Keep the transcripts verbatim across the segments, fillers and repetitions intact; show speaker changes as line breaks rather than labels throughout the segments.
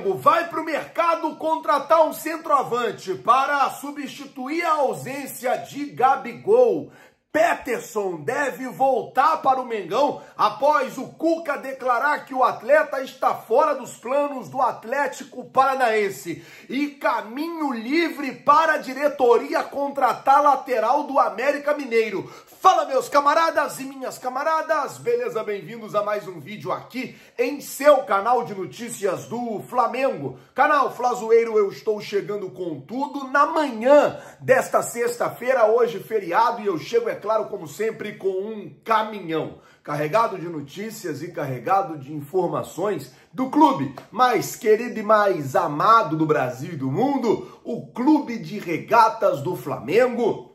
Flamengo vai para o mercado contratar um centroavante para substituir a ausência de Gabigol. Peterson deve voltar para o Mengão após o Cuca declarar que o atleta está fora dos planos do Atlético Paranaense. E caminho livre para a diretoria contratar lateral do América Mineiro. Fala, meus camaradas e minhas camaradas, beleza? Bem-vindos a mais um vídeo aqui em seu canal de notícias do Flamengo. Canal Flazoeiro, eu estou chegando com tudo na manhã desta sexta-feira, hoje feriado, e eu chego, é claro, como sempre, com um caminhão carregado de notícias e carregado de informações do clube mais querido e mais amado do Brasil e do mundo, o Clube de Regatas do Flamengo.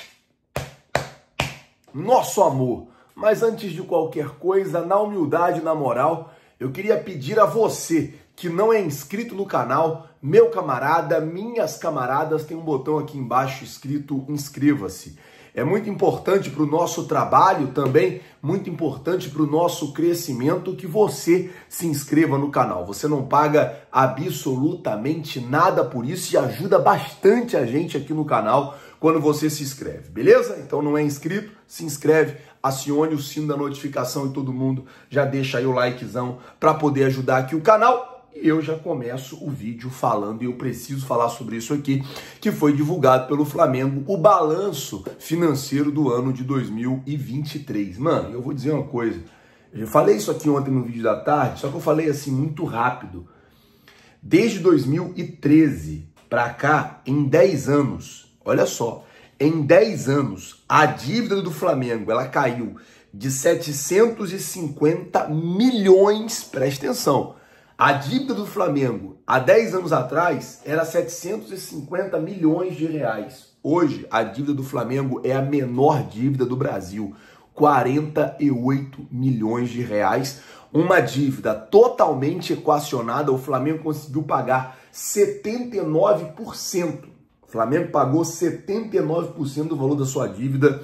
Nosso amor. Mas antes de qualquer coisa, na humildade e na moral, eu queria pedir a você que não é inscrito no canal, meu camarada, minhas camaradas, tem um botão aqui embaixo escrito inscreva-se. É muito importante para o nosso trabalho também, muito importante para o nosso crescimento que você se inscreva no canal. Você não paga absolutamente nada por isso e ajuda bastante a gente aqui no canal quando você se inscreve, beleza? Então não é inscrito, se inscreve, acione o sino da notificação e todo mundo já deixa aí o likezão para poder ajudar aqui o canal. E eu já começo o vídeo falando, e eu preciso falar sobre isso aqui, que foi divulgado pelo Flamengo o balanço financeiro do ano de dois mil e vinte e três. Mano, eu vou dizer uma coisa, eu falei isso aqui ontem no vídeo da tarde, só que eu falei assim muito rápido. Desde dois mil e treze para cá, em dez anos, olha só, em dez anos, a dívida do Flamengo, ela caiu de setecentos e cinquenta milhões, presta atenção, a dívida do Flamengo há dez anos atrás era setecentos e cinquenta milhões de reais. Hoje, a dívida do Flamengo é a menor dívida do Brasil, quarenta e oito milhões de reais. Uma dívida totalmente equacionada, o Flamengo conseguiu pagar setenta e nove por cento. O Flamengo pagou setenta e nove por cento do valor da sua dívida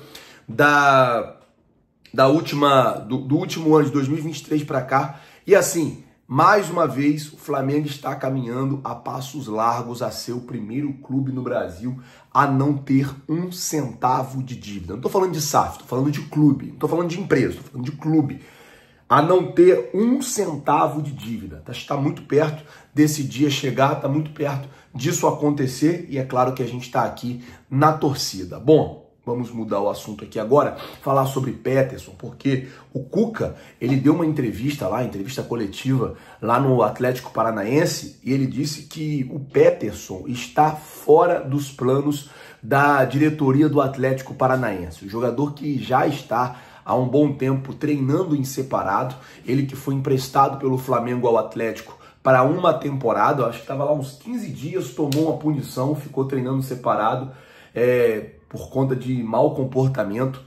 da, da última, do, do último ano de dois mil e vinte e três para cá. E assim, mais uma vez, o Flamengo está caminhando a passos largos a ser o primeiro clube no Brasil a não ter um centavo de dívida. Não estou falando de S A F, estou falando de clube. Não estou falando de empresa, estou falando de clube. A não ter um centavo de dívida. Está muito perto desse dia chegar, está muito perto disso acontecer. E é claro que a gente está aqui na torcida. Bom, vamos mudar o assunto aqui agora, falar sobre Peterson, porque o Cuca, ele deu uma entrevista lá, entrevista coletiva, lá no Atlético Paranaense, e ele disse que o Peterson está fora dos planos da diretoria do Atlético Paranaense. O jogador que já está há um bom tempo treinando em separado, ele que foi emprestado pelo Flamengo ao Atlético para uma temporada, acho que estava lá uns quinze dias, tomou uma punição, ficou treinando separado, é... por conta de mau comportamento.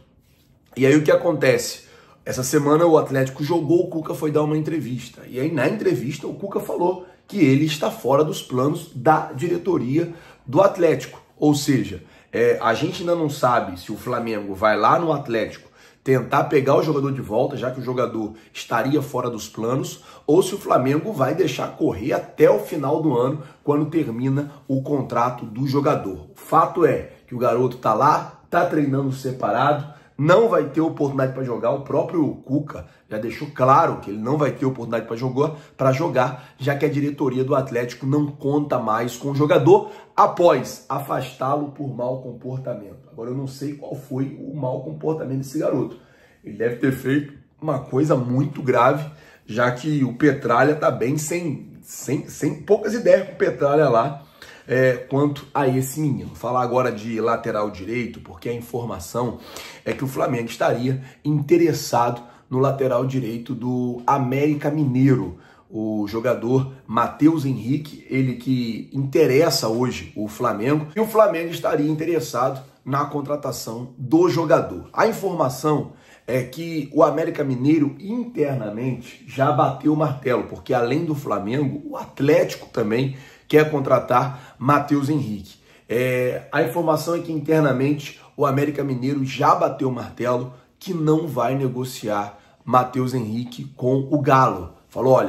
E aí o que acontece? Essa semana o Atlético jogou, o Cuca foi dar uma entrevista. E aí na entrevista o Cuca falou que ele está fora dos planos da diretoria do Atlético. Ou seja, é, a gente ainda não sabe se o Flamengo vai lá no Atlético tentar pegar o jogador de volta, já que o jogador estaria fora dos planos, ou se o Flamengo vai deixar correr até o final do ano, quando termina o contrato do jogador. O fato é que o garoto tá lá, tá treinando separado, não vai ter oportunidade para jogar. O próprio Cuca já deixou claro que ele não vai ter oportunidade para jogar, para jogar, já que a diretoria do Atlético não conta mais com o jogador após afastá-lo por mau comportamento. Agora eu não sei qual foi o mau comportamento desse garoto. Ele deve ter feito uma coisa muito grave, já que o Petralha tá bem sem, sem, sem poucas ideias com o Petralha lá. É, quanto a esse menino. Vou falar agora de lateral direito, porque a informação é que o Flamengo estaria interessado no lateral direito do América Mineiro, o jogador Matheus Henrique, ele que interessa hoje o Flamengo, e o Flamengo estaria interessado na contratação do jogador. A informação é que o América Mineiro internamente já bateu o martelo, porque além do Flamengo, o Atlético também quer contratar Matheus Henrique. É, a informação é que internamente o América Mineiro já bateu o martelo que não vai negociar Matheus Henrique com o Galo. Falou, olha,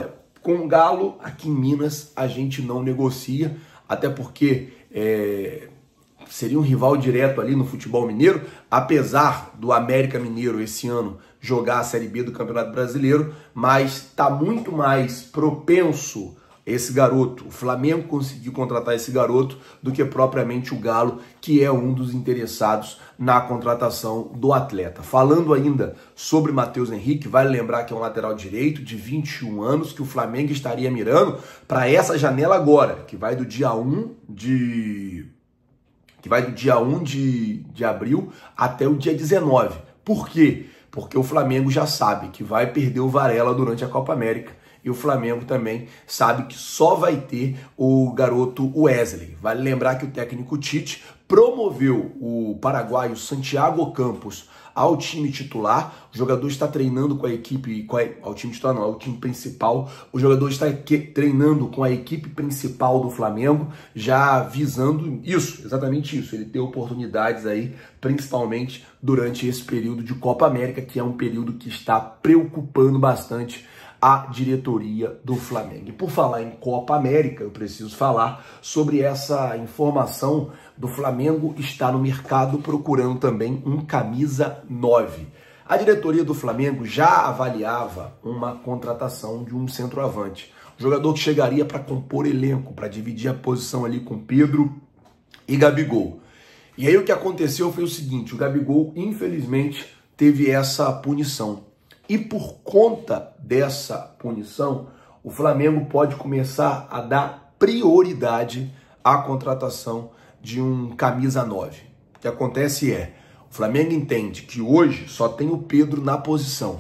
Com o Galo, aqui em Minas, a gente não negocia, até porque é, seria um rival direto ali no futebol mineiro, apesar do América Mineiro esse ano jogar a Série B do Campeonato Brasileiro, mas está muito mais propenso esse garoto, o Flamengo conseguiu contratar esse garoto, do que propriamente o Galo, que é um dos interessados na contratação do atleta. Falando ainda sobre Matheus Henrique, vale lembrar que é um lateral direito de vinte e um anos, que o Flamengo estaria mirando para essa janela agora, que vai do dia um de... que vai do dia um de, de abril até o dia dezenove. Por quê? Porque o Flamengo já sabe que vai perder o Varela durante a Copa América. E o Flamengo também sabe que só vai ter o garoto Wesley. Vale lembrar que o técnico Tite promoveu o paraguaio Santiago Campos ao time titular. O jogador está treinando com a equipe, com a, ao time titular não, ao time principal. O jogador está que, treinando com a equipe principal do Flamengo, já visando isso, exatamente isso. Ele ter oportunidades aí, principalmente durante esse período de Copa América, que é um período que está preocupando bastante a diretoria do Flamengo. E por falar em Copa América, eu preciso falar sobre essa informação do Flamengo estar no mercado procurando também um camisa nove. A diretoria do Flamengo já avaliava uma contratação de um centroavante, um jogador que chegaria para compor elenco, para dividir a posição ali com Pedro e Gabigol. E aí o que aconteceu foi o seguinte, o Gabigol infelizmente teve essa punição. E por conta dessa punição, o Flamengo pode começar a dar prioridade à contratação de um camisa nove. O que acontece é, o Flamengo entende que hoje só tem o Pedro na posição.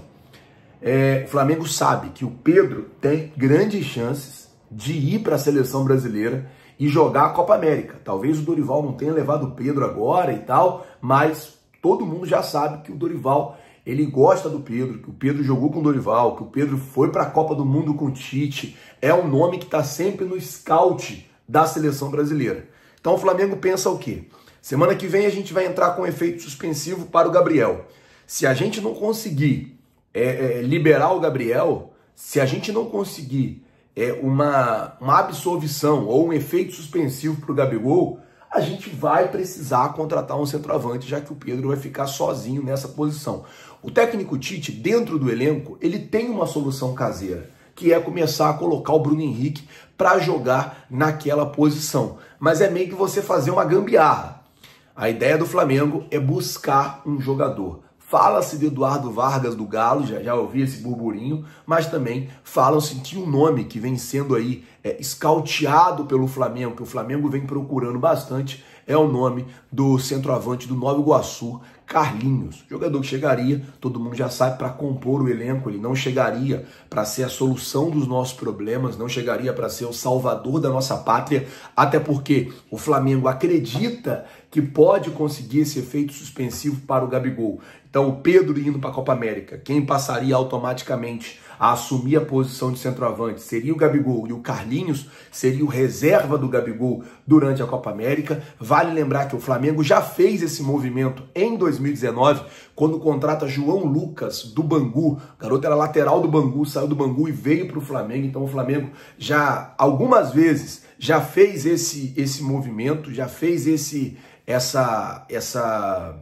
É, o Flamengo sabe que o Pedro tem grandes chances de ir para a seleção brasileira e jogar a Copa América. Talvez o Dorival não tenha levado o Pedro agora e tal, mas todo mundo já sabe que o Dorival... ele gosta do Pedro, que o Pedro jogou com o Dorival, que o Pedro foi para a Copa do Mundo com o Tite. É um nome que está sempre no scout da seleção brasileira. Então o Flamengo pensa o quê? Semana que vem a gente vai entrar com efeito suspensivo para o Gabriel. Se a gente não conseguir é, é, liberar o Gabriel, se a gente não conseguir é, uma, uma absolvição ou um efeito suspensivo para o Gabigol, a gente vai precisar contratar um centroavante, já que o Pedro vai ficar sozinho nessa posição. O técnico Tite, dentro do elenco, ele tem uma solução caseira, que é começar a colocar o Bruno Henrique para jogar naquela posição. Mas é meio que você fazer uma gambiarra. A ideia do Flamengo é buscar um jogador. Fala-se de Eduardo Vargas do Galo, já, já ouvi esse burburinho, mas também falam-se de um nome que vem sendo aí é, escauteado pelo Flamengo, que o Flamengo vem procurando bastante, é o nome do centroavante do Nova Iguaçu, Carlinhos. Jogador que chegaria, todo mundo já sabe, para compor o elenco, ele não chegaria para ser a solução dos nossos problemas, não chegaria para ser o salvador da nossa pátria, até porque o Flamengo acredita que pode conseguir esse efeito suspensivo para o Gabigol. Então o Pedro indo para a Copa América, quem passaria automaticamente a assumir a posição de centroavante seria o Gabigol, e o Carlinhos seria o reserva do Gabigol durante a Copa América. Vale lembrar que o Flamengo já fez esse movimento em dois mil e dezenove, quando contrata João Lucas do Bangu. O garoto era lateral do Bangu, saiu do Bangu e veio para o Flamengo. Então o Flamengo já algumas vezes já fez esse, esse movimento, já fez esse, essa, essa,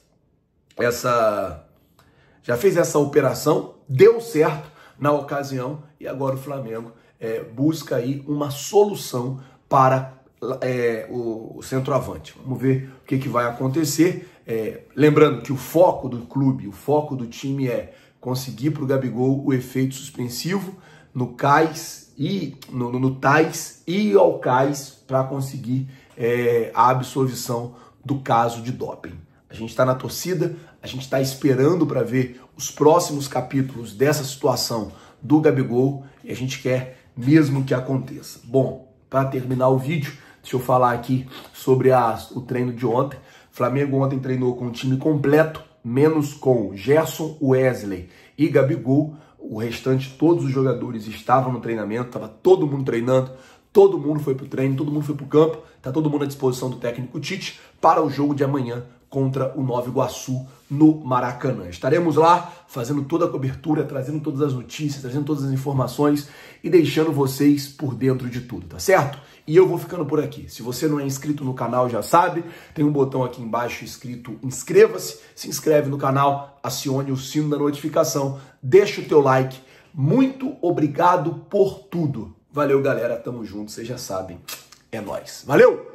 essa, já fez essa operação, deu certo na ocasião, e agora o Flamengo é, busca aí uma solução para é, o, o centroavante. Vamos ver o que, que vai acontecer. É, lembrando que o foco do clube, o foco do time é conseguir para o Gabigol o efeito suspensivo no cais e no, no, no tais e ao cais para conseguir é, a absolvição do caso de doping. A gente está na torcida, a gente está esperando para ver os próximos capítulos dessa situação do Gabigol e a gente quer mesmo que aconteça. Bom, para terminar o vídeo, deixa eu falar aqui sobre a, o treino de ontem. O Flamengo ontem treinou com o time completo, menos com Gerson, Wesley e Gabigol. O restante, todos os jogadores estavam no treinamento, estava todo mundo treinando, todo mundo foi para o treino, todo mundo foi para o campo, está todo mundo à disposição do técnico Tite para o jogo de amanhã contra o Nova Iguaçu no Maracanã. Estaremos lá fazendo toda a cobertura, trazendo todas as notícias, trazendo todas as informações e deixando vocês por dentro de tudo, tá certo? E eu vou ficando por aqui. Se você não é inscrito no canal, já sabe, tem um botão aqui embaixo escrito inscreva-se, se inscreve no canal, acione o sino da notificação, deixa o teu like. Muito obrigado por tudo. Valeu, galera, tamo junto, vocês já sabem. É nóis. Valeu!